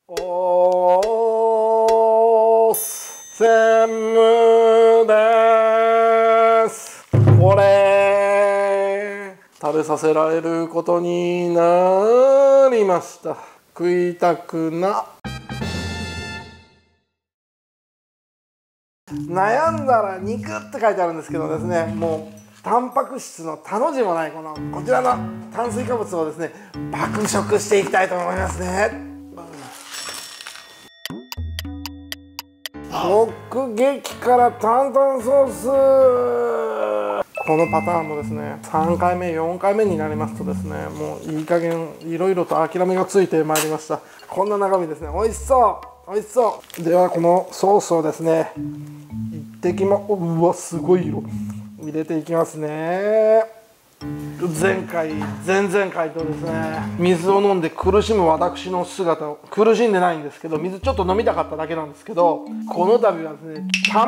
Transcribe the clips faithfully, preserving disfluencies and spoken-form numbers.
おー専務です。これ食べさせられることになりました。食いたくな。悩んだら肉って書いてあるんですけどですね、もうタンパク質の他の字もないこのこちらの炭水化物をですね爆食していきたいと思いますね。僕激辛担々ソース、このパターンもですねさんかいめよんかいめになりますとですね、もういい加減いろいろと諦めがついてまいりました。こんな中身ですね。美味しそう美味しそう。ではこのソースをですね一滴も、うわすごい色入れていきますね。前回前々回とですね水を飲んで苦しむ私の姿を、苦しんでないんですけど水ちょっと飲みたかっただけなんですけど、この度はですね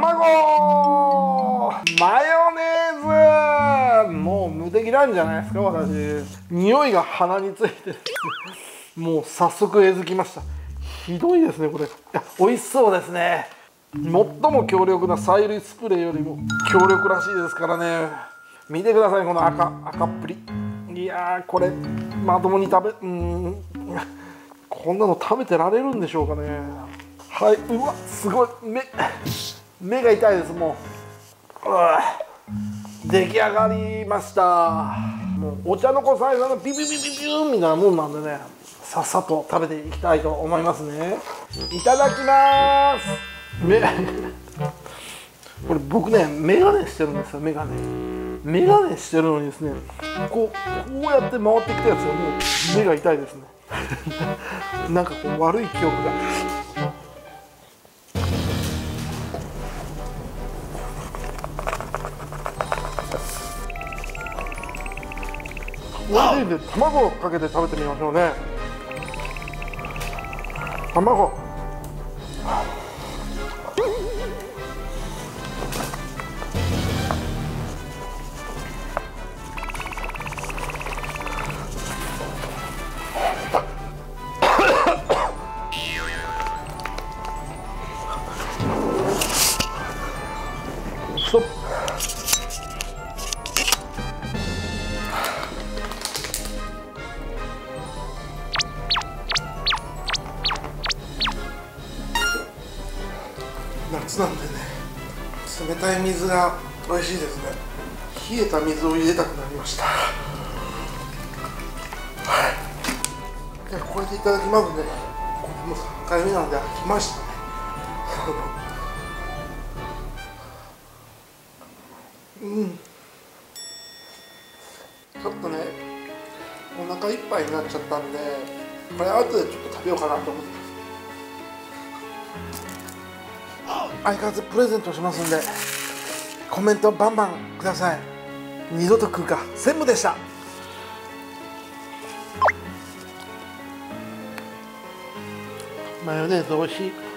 卵マヨネーズ、もう無敵なんじゃないですか私。匂いが鼻についてですねもう早速えずきました。ひどいですねこれ。いや美味しそうですね。最も強力な催涙スプレーよりも強力らしいですからね。見てくださいこの赤赤っぷり。いやーこれまともに食べ、うーんこんなの食べてられるんでしょうかね。はい、うわすごい目目が痛いです。もううわ出来上がりました。もうお茶の子さんのビビビビビューンみたいなもんなんでね、さっさと食べていきたいと思いますね。いただきます。目これ僕ねメガネしてるんですよ。メガネメガネしてるのにですねこうこうやって回ってきたやつがもう目が痛いですねなんかこう悪い記憶が。おいしいんで卵をかけて食べてみましょうね。卵ストップ。夏なんでね冷たい水が美味しいですね。冷えた水を入れたくなりました。はい、これでいただきますね。これもさんかいめなんで飽きましたねうんちょっとねお腹いっぱいになっちゃったんで、これ後でちょっと食べようかなと思ってます。相変わらずプレゼントしますんでコメントバンバンください。二度と食うか。専務でした。マヨネーズ美味しい。